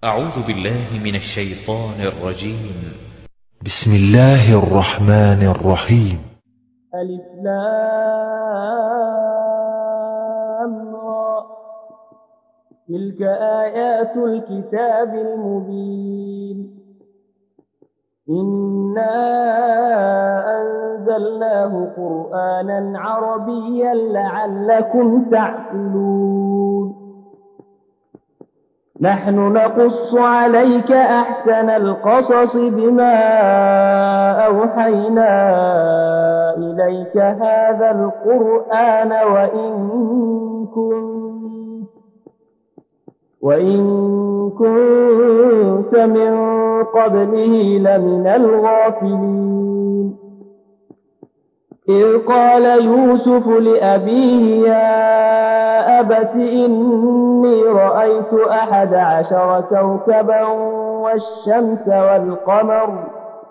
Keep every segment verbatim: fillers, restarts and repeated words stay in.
أعوذ بالله من الشيطان الرجيم. بسم الله الرحمن الرحيم. ألف لام را. تلك آيات الكتاب المبين. إنا أنزلناه قرآنا عربيا لعلكم تعقلون. نحن نقص عليك أحسن القصص بما أوحينا إليك هذا القرآن وإن كنت, وإن كنت من قبله لمن الغافلين. إذ قال يوسف لأبيه يا أبت إني رأيت أحد عشر كوكبا والشمس والقمر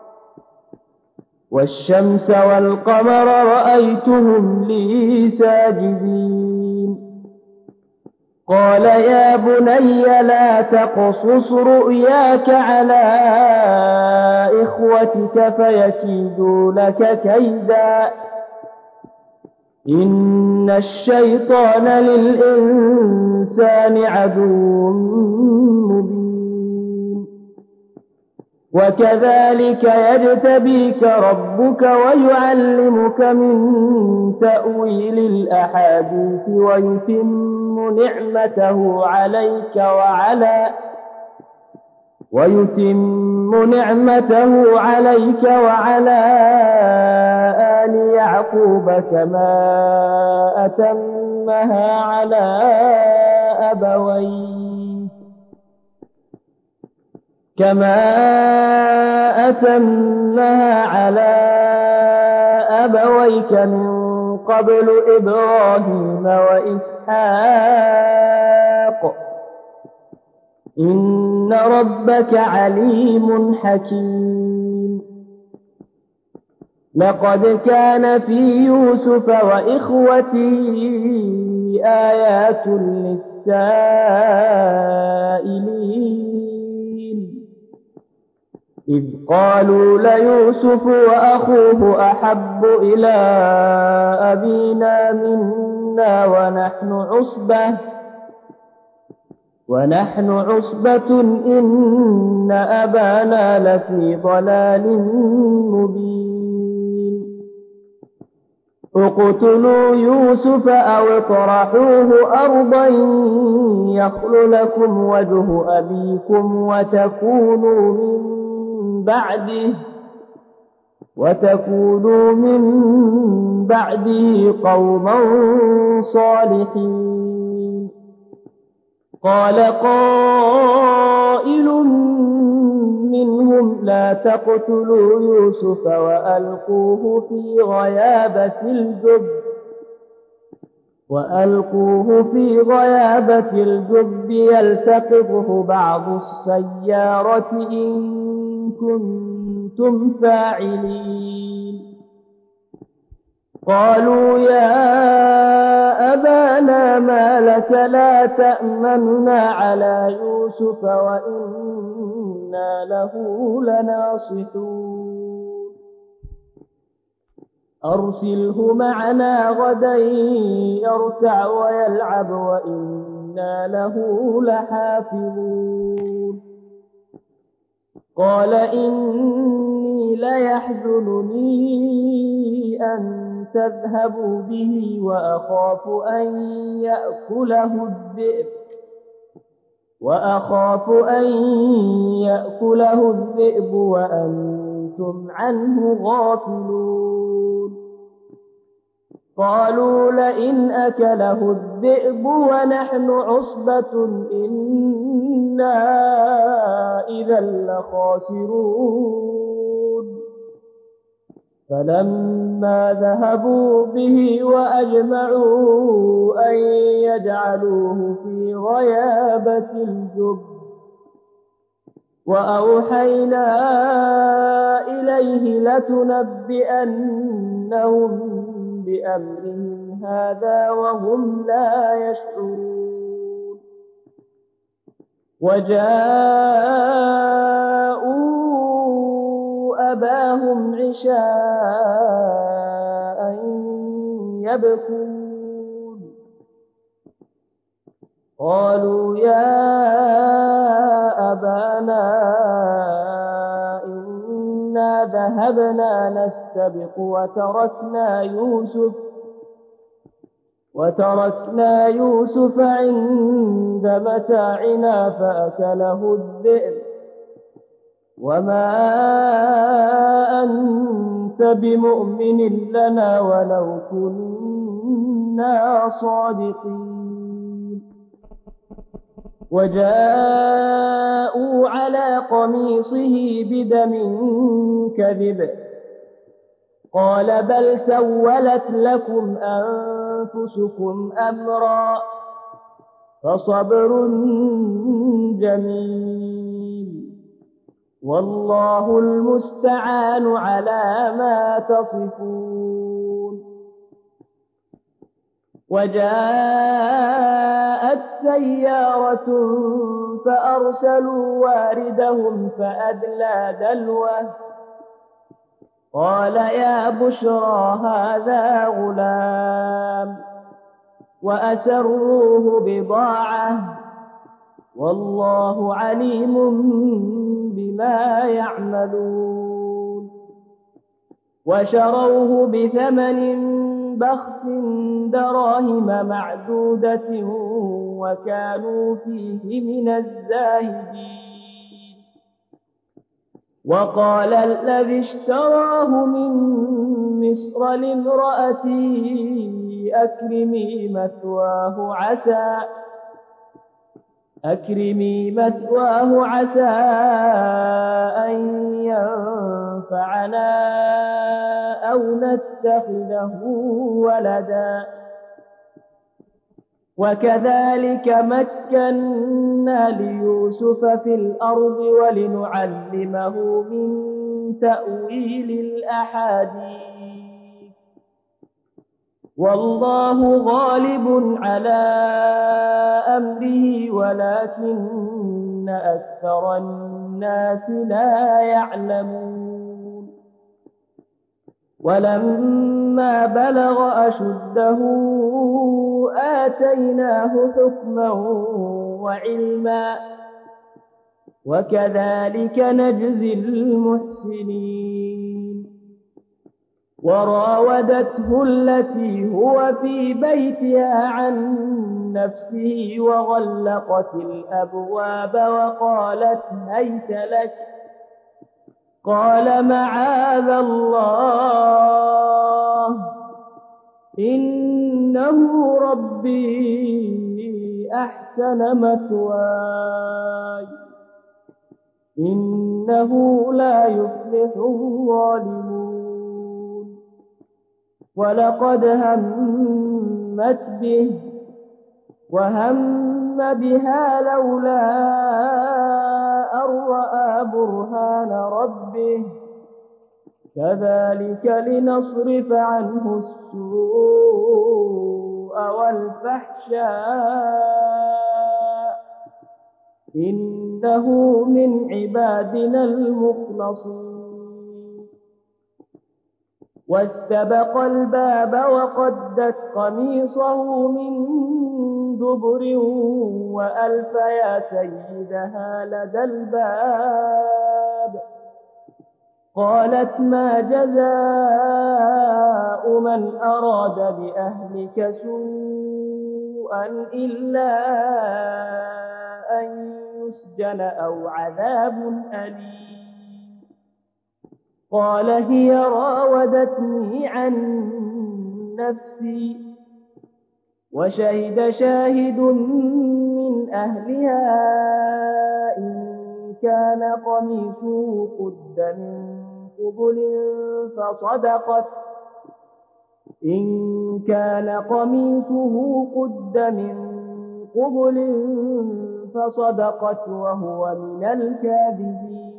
والشمس والقمر رأيتهم لي ساجدين. قال يا بني لا تقصص رؤياك على إخوتك فيكيدوا لك كيدا إن الشيطان للإنسان عدو مبين. وكذلك يجتبيك ربك ويعلمك من تأويل الأحاديث ويتم نعمته عليك وعلى ويتم نعمته عليك وعلى آل يعقوب كما أتمها على أبويه كما أتمها على أبويك من قبل إبراهيم وإسحاق إن ربك عليم حكيم. لقد كان في يوسف وإخوته آيات للسائلين إذ قالوا ليوسف وأخوه أحب إلى أبينا منا ونحن عصبة ونحن عصبة إن أبانا لفي ضلال مبين. اقتلوا يوسف أو اطرحوه أرضا يخل لكم وجه أبيكم وتكونوا من بعده وتكونوا من بعده قوما صالحين. قال قائل منهم لا تقتلوا يوسف وألقوه في غيابة الجب وألقوه في غيابة الجب يلتقطه بعض السيارة إن كنتم فاعلين. قالوا يا أبانا ما لك لا تأمننا على يوسف وإنا له لناصحون. أرسله معنا غدا يرتع ويلعب وإنا له لحافظون. قال إني ليحزنني أن تذهبوا به وأخاف أن يأكله الذئب وأخاف أن يأكله الذئب وأنتم عنه غافلون. قالوا لئن أكله الذئب ونحن عصبة إنا إذا لخاسرون. فلما ذهبوا به وأجمعوا أن يجعلوه في غيابة الجب وأوحينا إليه لتنبئنهم بأمرهم هذا وهم لا يشعرون. وجاءوا أباهم عشاء يبكون قالوا يا أبانا إنا ذهبنا نستبق وتركنا يوسف وتركنا يوسف عند متاعنا فأكله الذئب وما أنت بمؤمن لنا ولو كنا صادقين وجاءوا على قميصه بدم كذب قال بل سولت لكم أنفسكم أمرا فصبر جميل والله المستعان على ما تصفون وجاءت سيارة فأرسلوا واردهم فأدلى دلوه قال يا بشرى هذا غلام وأسروه بضاعة والله عليم بما يعملون وشروه بثمن بخس دراهم معدودة وكانوا فيه من الزاهدين وقال الذي اشتراه من مصر لامرأته أكرمي مثواه عسى أكرمي مثواه عسى أن ينفعنا أو نتخذه ولدا وكذلك مكنا ليوسف في الأرض ولنعلمه من تأويل الأحاديث والله غالب على أمره ولكن أكثر الناس لا يعلمون ولما بلغ أشده آتيناه حكما وعلما وكذلك نجزي المحسنين وراودته التي هو في بيتها عن نفسه وغلقت الأبواب وقالت هيت لك قال معاذ الله إنه ربي أحسن مثواي إنه لا يفلح الظالمون ولقد همت به وهم بها لولا أن رأى برهان ربه كذلك لنصرف عنه السوء والفحشاء إنه من عبادنا المخلصين واستبق الباب وقدت قميصه من دبر وألف يا سيدها لدى الباب قالت ما جزاء من أراد بأهلك سوءا إلا أن يسجن أو عذاب أليم قال هي راودتني عن نفسي وشهد شاهد من أهلها إن كان قميصه قد من قبل فصدقت إن كان قميصه قد من قبل فصدقت وهو من الكاذبين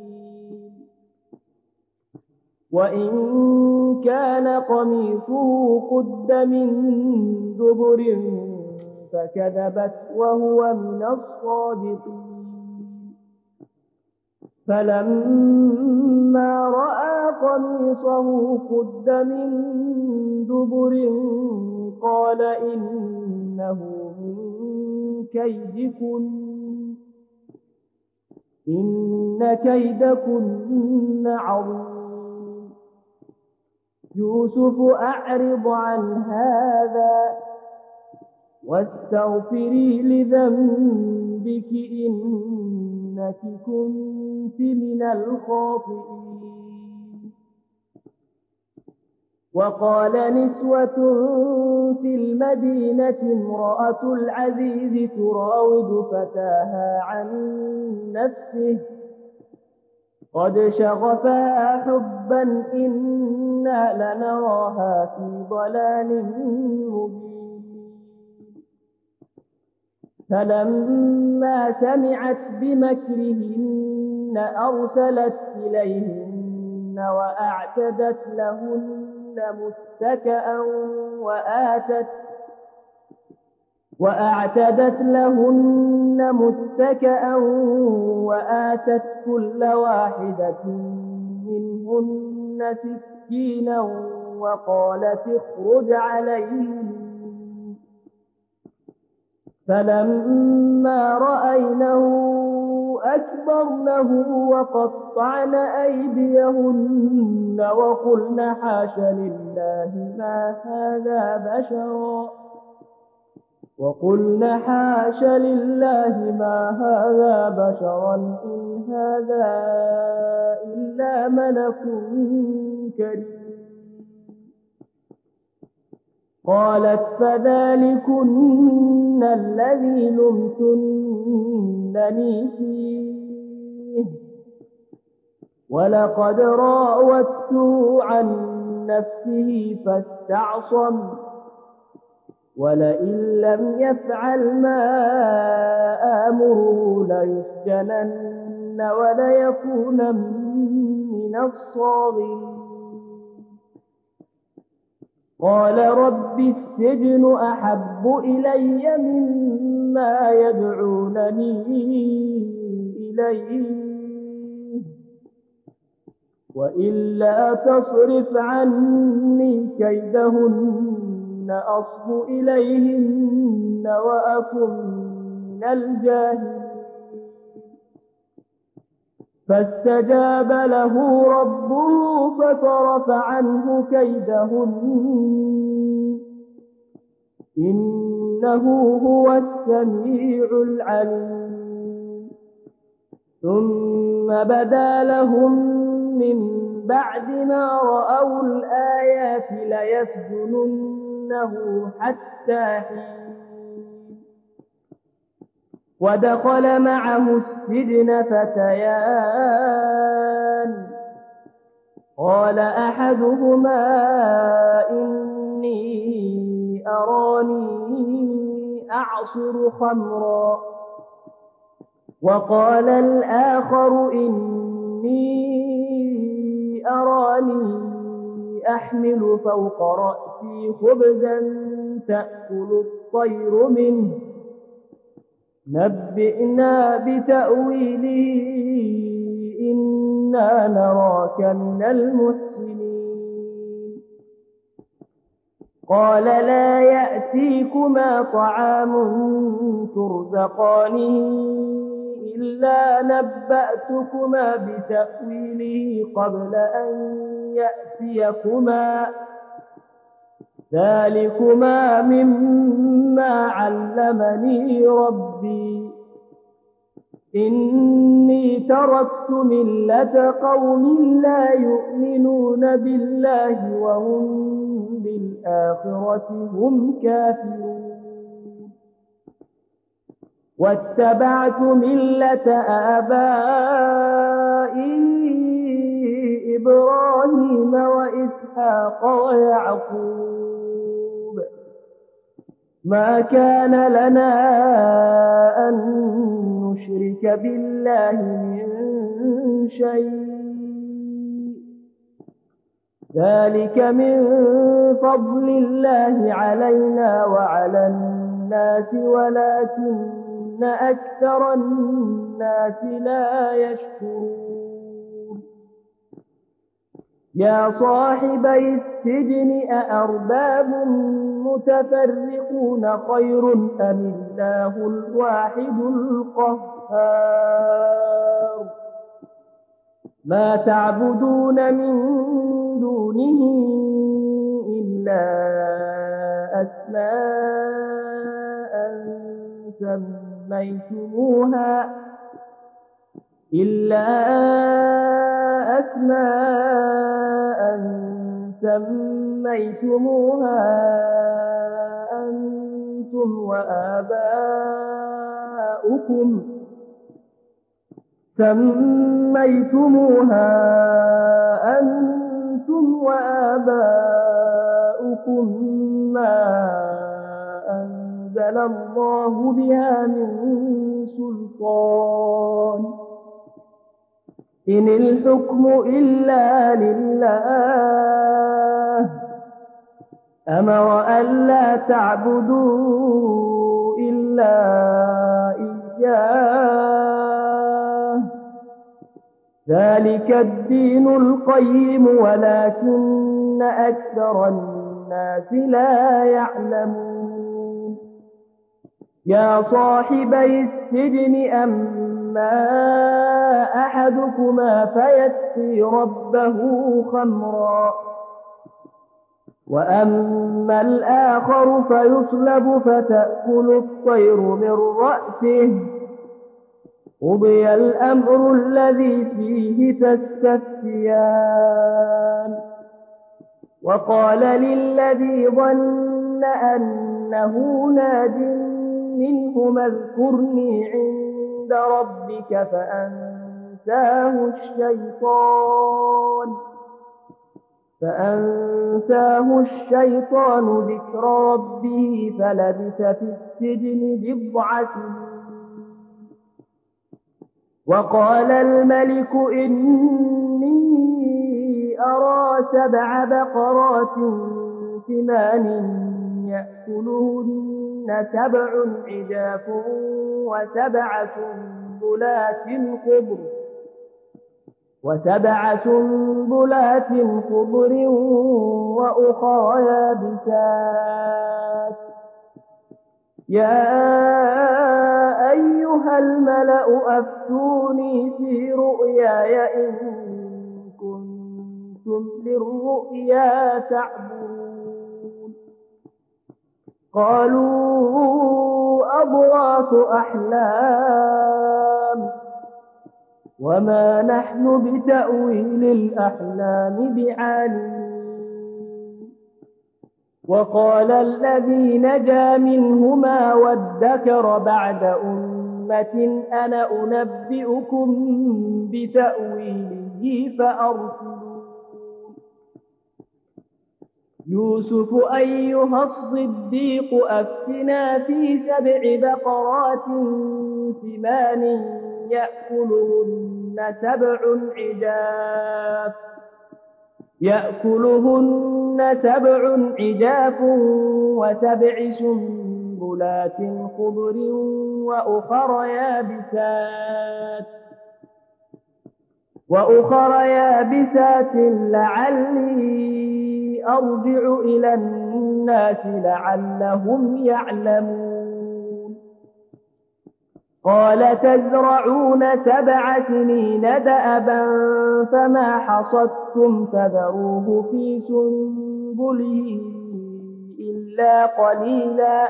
وإن كان قميصه قد من دبر فكذبت وهو من الصادقين فلما رأى قميصه قد من دبر قال إنه من كيدكن إن كيدكن عظيم. يوسف أعرض عن هذا واستغفري لذنبك إنك كنت من الخاطئين. وقال نسوة في المدينة امرأة العزيز تراود فتاها عن نفسه قد شغفها حبا إنا لنراها في ضلال مبين. فلما سمعت بمكرهن أرسلت إليهن وأعتدت لهن متكئا وآتت وأعتدت لهن متكئا وآتت كل واحدة منهن سكينا وقالت اخرج عليهم. فلما رأينه أكبرنه وقطعن أيديهن وقلن حاش لله ما هذا بشرا وقلن حاش لله ما هذا بشرا إن هذا إلا ملك كريم. قالت فذلكن الذي لمتنني فيه ولقد راودته عن نفسه فاستعصم ولئن لم يفعل ما آمره ليسجنن وليكونن من الصاغرين. قال رب السجن أحب إلي مما يدعونني إليه وإلا تصرف عني كيدهن أصب إليهن وأكن من الجاهلين. فاستجاب له ربه فصرف عنه كيدهن إنه هو السميع العليم. ثم بدا لهم من بعد ما رأوا الآيات ليسجننه حتى حين. ودخل معه السجن فتيان قال أحدهما إني أراني أعصر خمرا وقال الآخر إني أراني أحمل فوق رأسي خبزا تأكل الطير منه نبئنا بتأويله إنا نراك من المحسنين. قال لا يأتيكما طعام ترزقانه إلا نبأتكما بتأويله قبل أن يأتيكما ذلكما مما علمني ربي إني تركت ملة قوم لا يؤمنون بالله وهم بالآخرة هم كافرون واتبعت ملة آبائي إبراهيم وإسحاق ويعقوب ما كان لنا أن نشرك بالله من شيء ذلك من فضل الله علينا وعلى الناس ولكن أكثر الناس لا يشكرون يا صاحبي السجن أأرباب متفرقون خير أم الله الواحد القهار ما تعبدون من دونه إلا أسماء سميتموها إلا أسماء سميتموها أنتم وآباؤكم سميتموها أنتم وآباؤكم ما أنزل الله بها من سلطان إن الحكم إلا لله أمر ألا تعبدوا إلا إياه ذلك الدين القيم ولكن أكثر الناس لا يعلمون يا صاحبي السجن أما أحدكما فيسقي ربه خمرا وأما الآخر فيصلب فتأكل الطير من رأسه قضي الأمر الذي فيه تستفتيان وقال للذي ظن أنه ناج منهما اذكرني عند ربك فأنساه الشيطان فأنساه الشيطان ذكر ربه فلبث في السجن بضع سنين وقال الملك إني أرى سبع بقرات سمان يأكلهن سبع عجاف وسبع سنبلات خضر وسبع سنبلات خضر وأخر يابسات يا أيها الملأ أفتوني في رؤياي إن كنتم للرؤيا تعبرون قالوا أضغاث أحلام وما نحن بتأويل الأحلام بعالمين وقال الذي نجا منهما وادكر بعد أمة أنا أنبئكم بتأويله فأرسلون يوسف أيها الصديق أفتنا في سبع بقرات سمان يأكلهن سبع عجاف يأكلهن سبع عجاف وسبع سنبلات خضر وأخر يابسات وأخر يابسات لعلي أرجع إلى الناس لعلهم يعلمون قال تزرعون سبع سنين دأبا فما حصدتم فذروه في سنبله إلا قليلا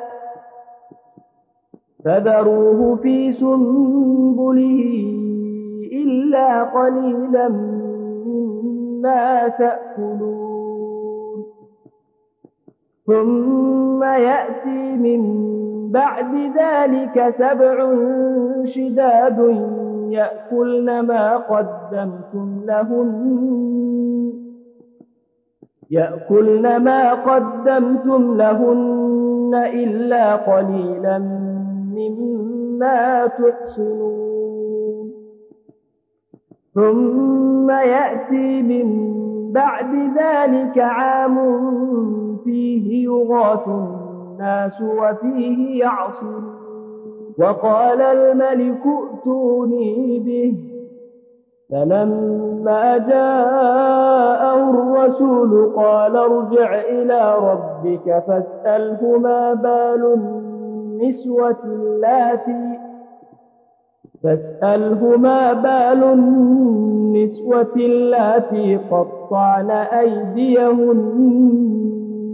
فذروه في سنبله إلا قليلا مما تأكلون ثم يأتي من بعد ذلك سبع شداد يأكلن ما قدمتم لهن يأكلن ما قدمتم لهن إلا قليلا مما تحصنون ثم يأتي من بعد ذلك عام فيه يغاث الناس وفيه يعصرون وقال الملك ائتوني به فلما جاءه الرسول قال ارجع إلى ربك فاسأله ما بال النسوة اللاتي فاسأله ما بال النسوة اللاتي قطعن أيديهن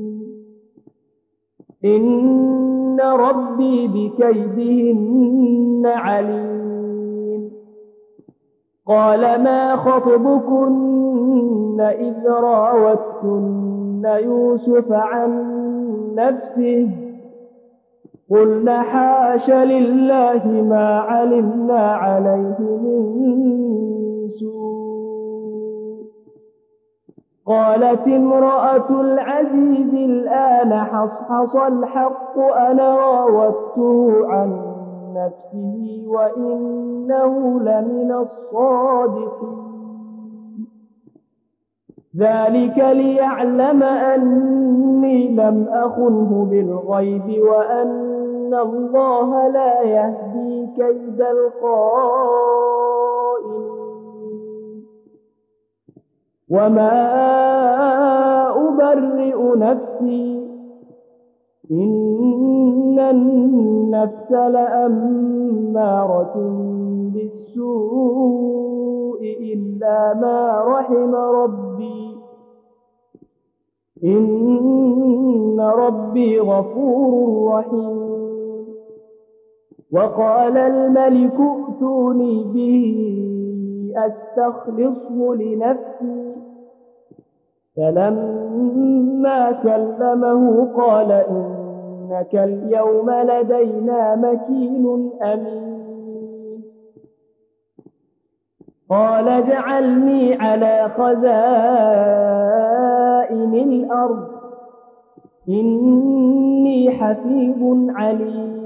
إن ربي بكيدهن عليم. قال ما خطبكن إذ راوتن يوسف عن نفسه قلن حاش لله ما علمنا عليه من سوء. قالت امرأة العزيز الآن حصحص الحق أنا راودته عن نفسه وإنه لمن الصادقين. ذلك ليعلم أني لم أخنه بالغيب وأن الله لا يهدي كيد الخائنين. وما أبرئ نفسي إن النفس لأمارة بالسوء إلا ما رحم ربي إن ربي غفور رحيم. وقال الملك ائتوني به أستخلصه لنفسي فلما كلمه قال إنك اليوم لدينا مكين أمين. قال اجعلني على خزائن الأرض إني حفيظ عليم.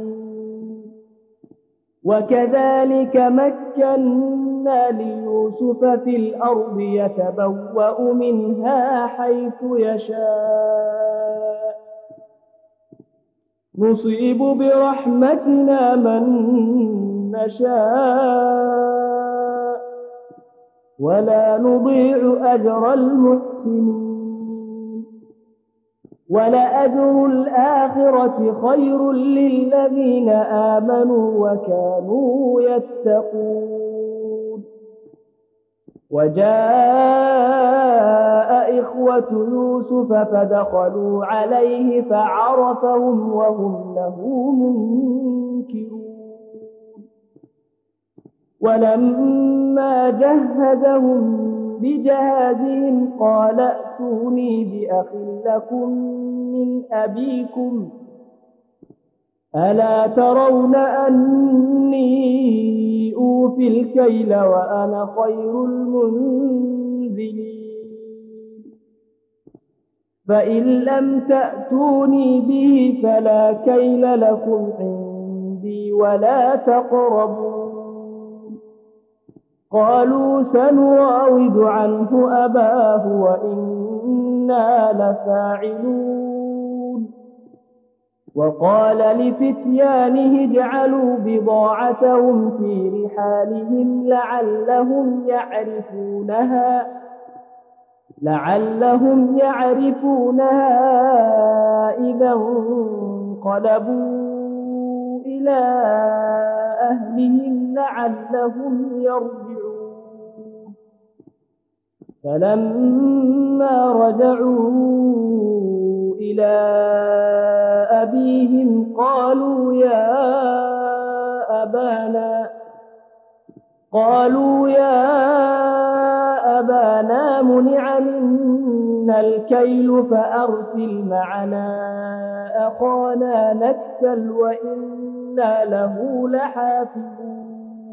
وكذلك مكنا ليوسف في الأرض يتبوأ منها حيث يشاء نصيب برحمتنا من نشاء ولا نضيع أجر المحسنين. ولأجر الآخرة خير للذين آمنوا وكانوا يتقون. وجاء إخوة يوسف فدخلوا عليه فعرفهم وهم له منكرون. ولما جهزهم بجهازهم قال ائتوني بأخ لكم من أبيكم ألا ترون أني أوفي الكيل وأنا خير المنزلين. فإن لم تأتوني به فلا كيل لكم عندي ولا تقربون. قالوا سنراود عنه أباه وإنا لفاعلون. وقال لفتيانه اجعلوا بضاعتهم في رحالهم لعلهم يعرفونها لعلهم يعرفونها إذا انقلبوا إلى أهلهم لعلهم يرجعون. فلما رجعوا إلى أبيهم قالوا يا أبانا قالوا يا أبانا منع منا الكيل فأرسل معنا أخانا نكتل وإنا له لحافظون.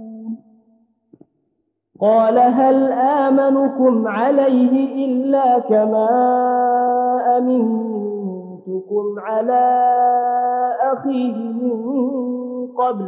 قال هل آمنكم عليه إلا كما أمنتكم على أخيه من قبل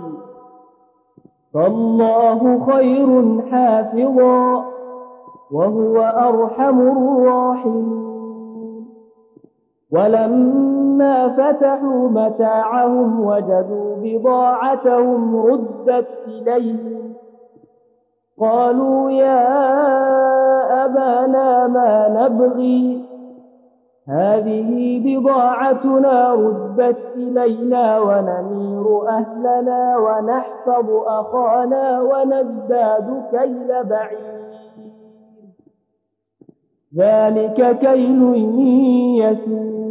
فالله خير حافظا وهو أرحم الراحمين. ولما فتحوا متاعهم وجدوا بضاعتهم ردت إليهم قالوا يا أبانا ما نبغي هذه بضاعتنا ردت إلينا ونمير أهلنا ونحفظ أخانا ونزداد كيل بعير ذلك كيل يسير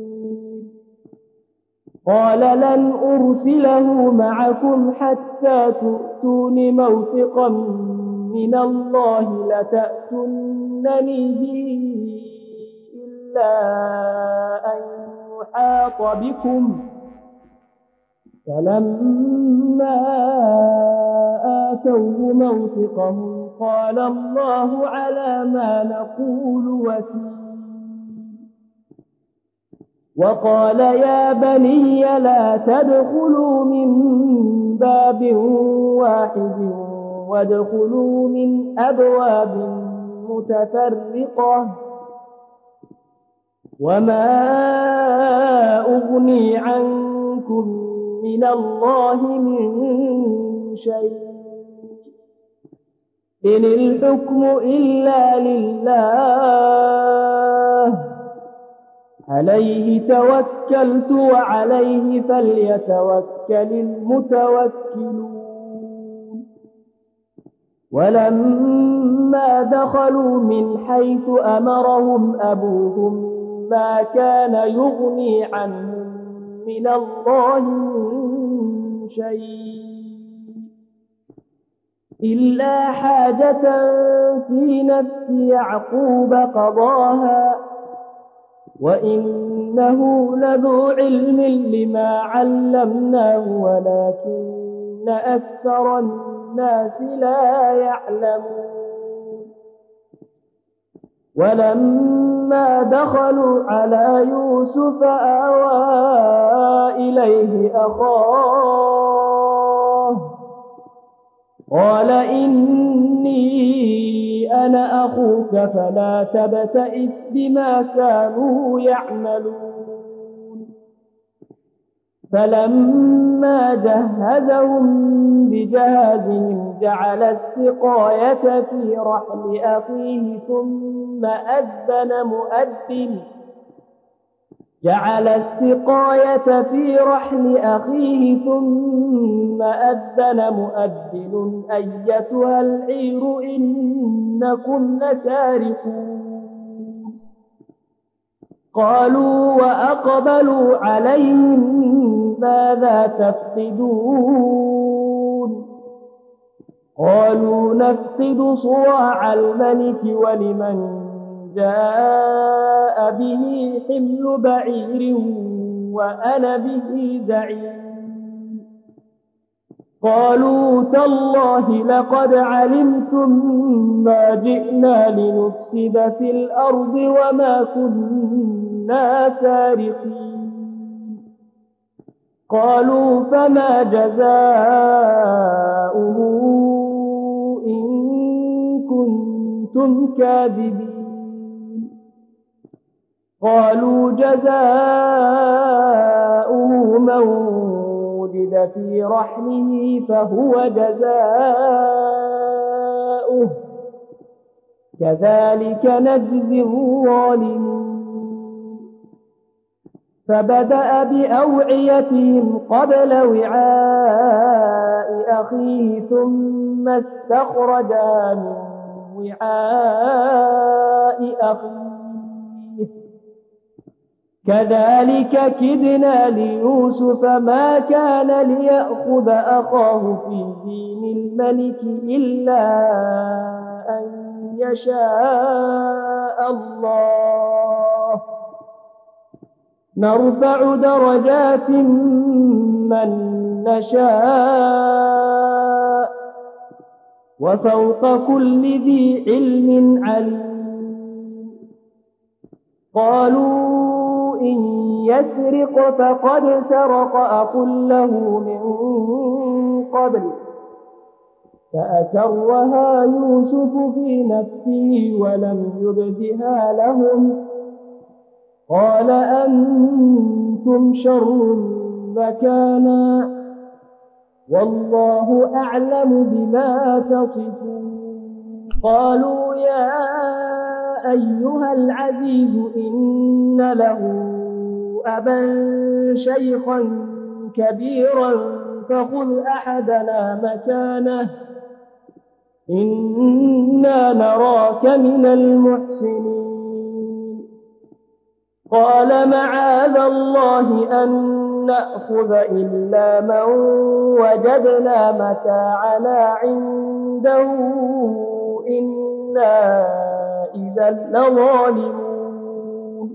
قال لن أرسله معكم حتى تؤتون موثقا من الله لتأتونني به إلا أن يحاط بكم فلما آتوه موثقهم قال الله على ما نقول وكيل وقال يا بني لا تدخلوا من باب واحد وادخلوا من أبواب متفرقة وما أغني عنكم من الله من شيء إن الحكم إلا لله عليه توكلت وعليه فليتوكل المتوكلون ولما دخلوا من حيث أمرهم أبوهم ما كان يغني عنهم من الله من شيء إلا حاجة في نفس يعقوب قضاها وإنه لذو علم لما علمناه ولكن أكثر الناس لا يعلمون ولما دخلوا على يوسف آوى إليه أخاه قال إني أنا أخوك فلا تبتئس بما كانوا يعملون فلما جهزهم بجهازهم جعل السقاية في رحل أخيه ثم أذن مؤذن جعل السقاية في رحل أخيه ثم أذن مؤذن أيتها العير إنكم لسارقون قالوا وأقبلوا عليهم ماذا تفقدون قالوا نفقد صواع الملك ولمن جاء به حمل بعير وأنا به زعيم قالوا تالله لقد علمتم ما جئنا لنفسد في الأرض وما كنا سارقين قالوا فما جزاؤه إن كنتم كاذبين قالوا جزاؤه من وجد في رحله فهو جزاؤه كذلك نجزي الظالمين فبدأ بأوعيتهم قبل وعاء أخيه ثم استخرجها من وعاء أخيه كذلك كدنا ليوسف ما كان ليأخذ أخاه في دين الملك إلا أن يشاء الله نرفع درجات من نشاء وفوق كل ذي علم عليم قالوا إن يسرق فقد سرق أخ له من قبل فأسرها يوسف في نفسه ولم يبدها لهم قال أنتم شر مكانا والله أعلم بما تصفون. قالوا يا أيها العزيز إن له أبا شيخا كبيرا فخذ أحدنا مكانه إنا نراك من المحسنين. قال معاذ الله أن نأخذ إلا من وجدنا متاعنا عنده إنا إذا لظالمون.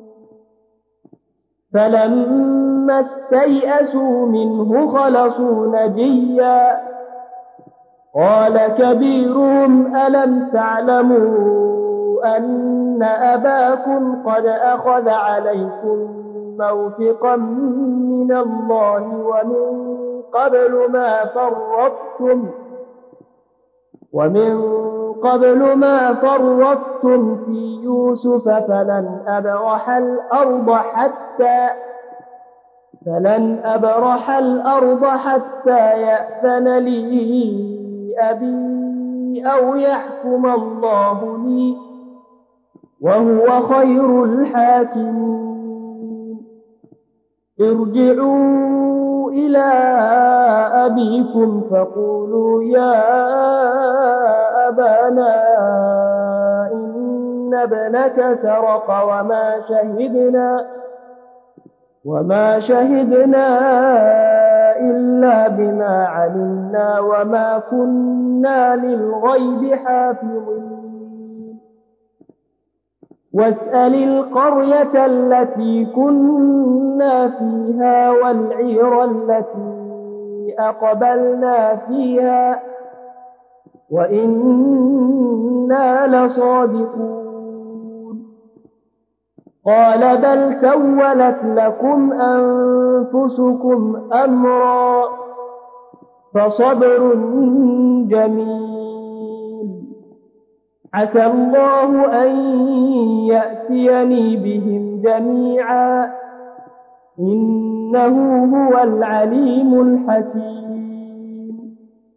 فلما استيئسوا منه خلصوا نجيا قال كبيرهم ألم تعلموا أن أباكم قد أخذ عليكم موثقا من الله ومن قبل ما فرطتم ومن قبل ما فرطتم في يوسف فلن أبرح الأرض حتى فلن أبرح الأرض حتى يأذن لي أبي أو يحكم الله لي وهو خير الحاكمين. ارجعوا إلى أبيكم فقولوا يا أبانا إن ابنك سرق وما شهدنا وما شهدنا إلا بما علمنا وما كنا للغيب حافظين. واسأل القرية التي كنا فيها والعير التي أقبلنا فيها وإنا لصادقون. قال بل سولت لكم أنفسكم أمرا فصبر جميل عسى الله أن يأتيني بهم جميعا إنه هو العليم الحكيم.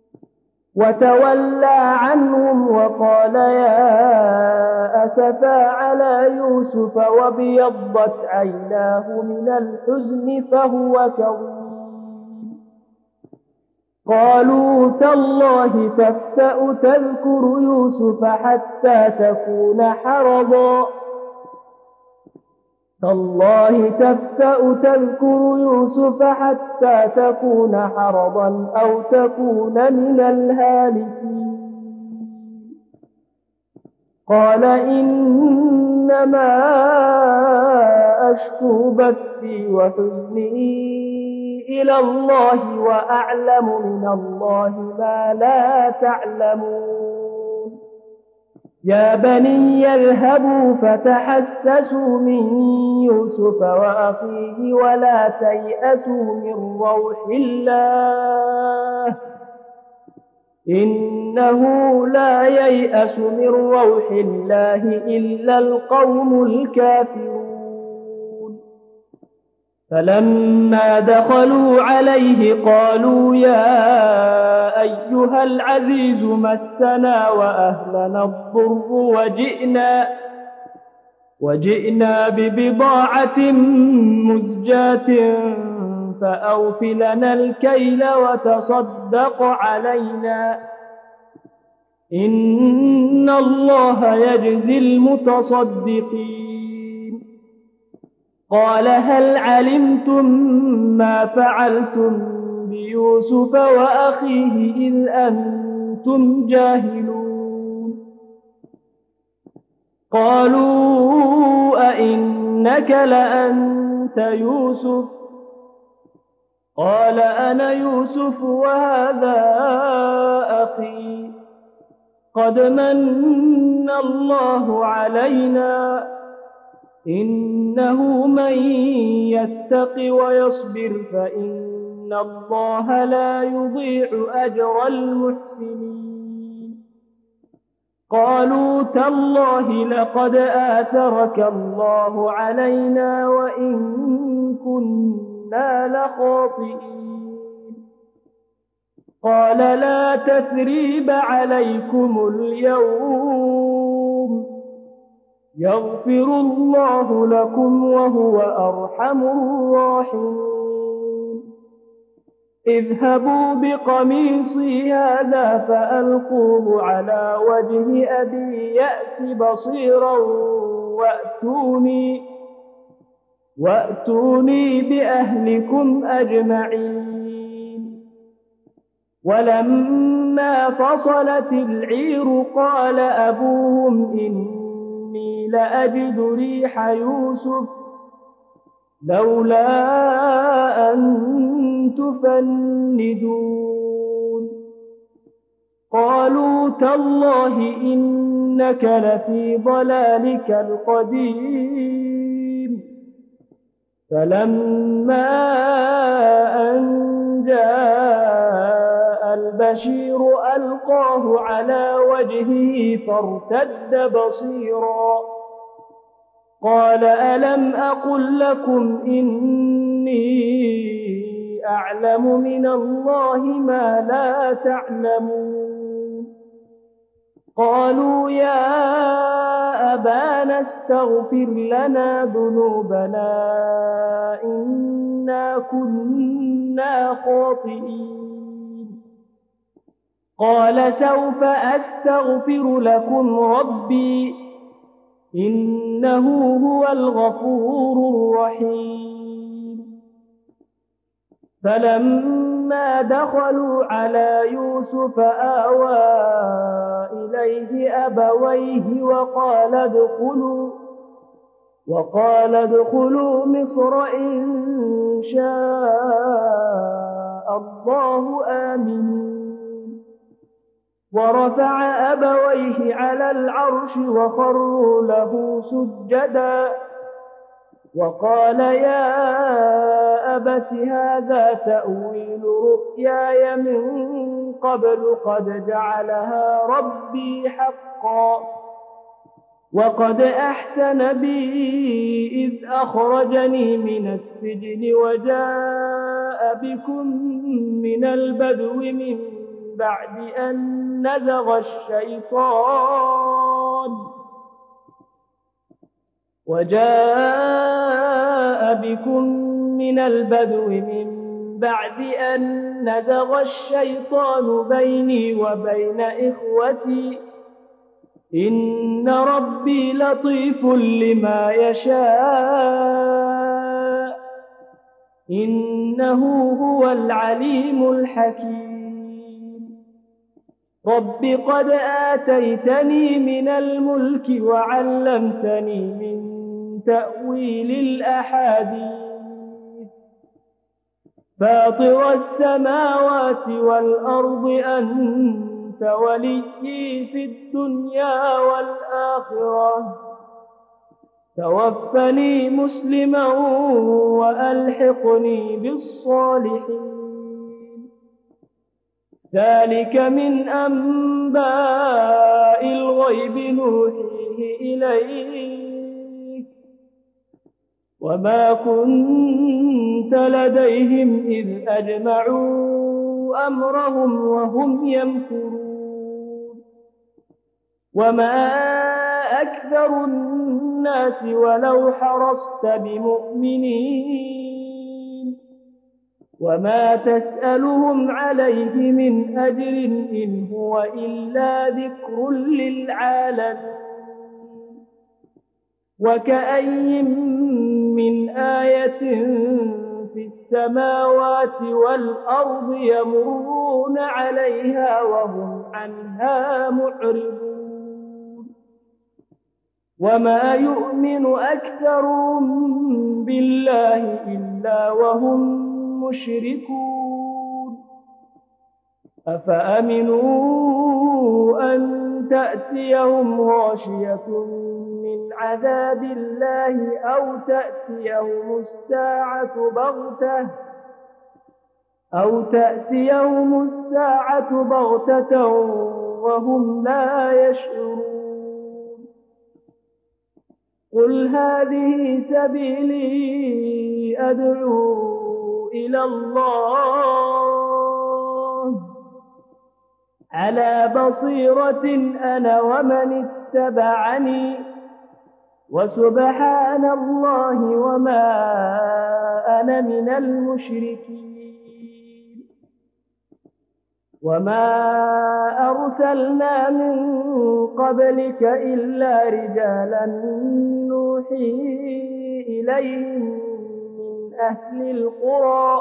وتولى عنهم وقال يا أسفا على يوسف وابيضت عيناه من الحزن فهو كظيم. قالوا تالله تفتأ تذكر يوسف حتى تكون حرضا تالله تفتأ تذكر يوسف حتى تكون حرضا أو تكون من الهالكين. قال إنما أشكو بثي وحزني إلى الله وأعلم من الله ما لا تعلمون. يا بني اذهبوا فتحسسوا من يوسف وأخيه ولا تيأسوا من روح الله إنه لا ييأس من روح الله إلا القوم الكافرون. فلما دخلوا عليه قالوا يا أيها العزيز مسنا وأهلنا الضر وجئنا وجئنا ببضاعة مزجاة فأوف لنا الكيل وتصدق علينا إن الله يجزي المتصدقين. قال هل علمتم ما فعلتم بيوسف وأخيه إذ أنتم جاهلون. قالوا أئنك لأنت يوسف قال أنا يوسف وهذا أخي قد من الله علينا إنه من يتق ويصبر فإن الله لا يضيع أجر المحسنين. قالوا تالله لقد آثرك الله علينا وإن كنا لخاطئين قال لا تثريب عليكم اليوم يغفر الله لكم وهو أرحم الراحمين اذهبوا بقميصي هذا فألقوه على وجه أبي يأت بصيرا وأتوني, وأتوني بأهلكم أجمعين ولما فصلت العير قال أبوهم إني لأجد ريح يوسف لولا أن تفندون قالوا تالله إنك لفي ضلالك القديم فلما أن جاء البشير ألقاه على وجهه فارتد بصيرا قال ألم أقل لكم إني أعلم من الله ما لا تعلمون قالوا يا أبانا استغفر لنا ذنوبنا إنا كنا خاطئين قال سوف أستغفر لكم ربي إنه هو الغفور الرحيم فلما دخلوا على يوسف آوى إليه أبويه وقال ادخلوا وقال ادخلوا مصر إن شاء الله آمنين ورفع أبويه على العرش وخروا له سجدا وقال يا أبت هذا تأويل رؤياي من قبل قد جعلها ربي حقا وقد أحسن بي إذ أخرجني من السجن وجاء بكم من البدو من بعد أن نزغ الشيطان وجاء بكم من البدو من بعد أن نزغ الشيطان بيني وبين إخوتي إن ربي لطيف لما يشاء إنه هو العليم الحكيم رب قد آتيتني من الملك وعلمتني من تأويل الأحاديث فاطر السماوات والأرض أنت وليي في الدنيا والآخرة توفني مسلما وألحقني بالصالحين ذلك من أنباء الغيب نوحيه إليك وما كنت لديهم إذ أجمعوا أمرهم وهم يمكرون وما أكثر الناس ولو حرصت بمؤمنين وما تسألهم عليه من أجر إن هو إلا ذكر للعالمين وكأي من آية في السماوات والأرض يمرون عليها وهم عنها معرضون وما يؤمن أكثرهم بالله إلا وهم مشركون أفأمنوا أن تأتيهم غاشية من عذاب الله أو تأتيهم الساعة بغتة أو تأتيهم الساعة بغتة وهم لا يشعرون قل هذه سبيلي أدعو إلى الله على بصيرة أنا ومن اتبعني وسبحان الله وما أنا من المشركين وما أرسلنا من قبلك إلا رجالا نوحي إليهم من أهل القرى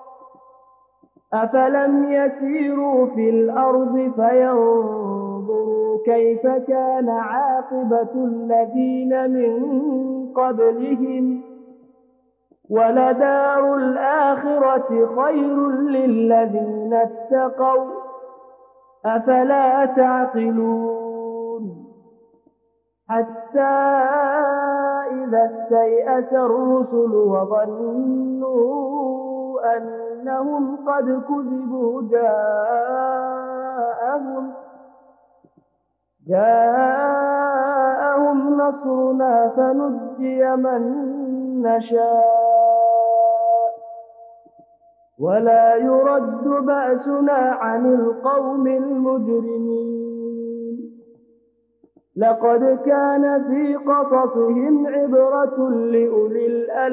أفلم يسيروا في الأرض فينظروا كيف كان عاقبة الذين من قبلهم ولدار الآخرة خير للذين اتقوا أفلا تعقلون حتى إذا استيأس الرسل وظنوا أنهم قد كذبوا جاءهم جاءهم نصرنا فنجي من نشاء ولا يرد بأسنا عن القوم المجرمين لقد كان في قصصهم عبرة لأولي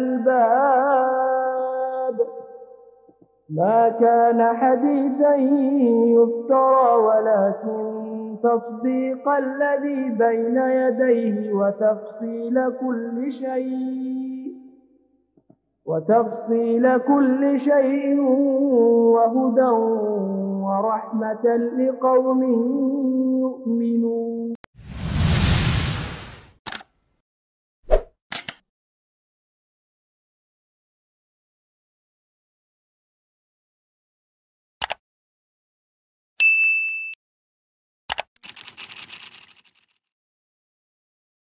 الألباب ما كان حديثا يفترى ولكن تصديق الذي بين يديه وتفصيل كل شيء وتفصيل كل شيء وهدى ورحمة لقوم يؤمنون